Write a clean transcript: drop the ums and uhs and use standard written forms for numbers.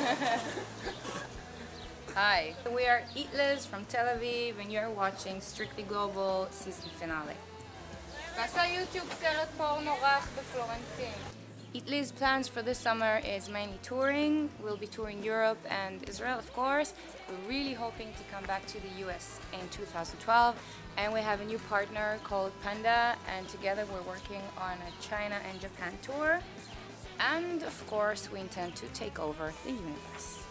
Hi, we are Eatliz from Tel Aviv and you're watching Strictly Global season finale. ועשה יוטיוב סרט פורנו רך בפלורנטין. Eatliz plans for this summer is mainly touring. We'll be touring Europe and Israel, of course. We're really hoping to come back to the US in 2012. And we have a new partner called Panda, and together we're working on a China and Japan tour. And of course, we intend to take over the universe.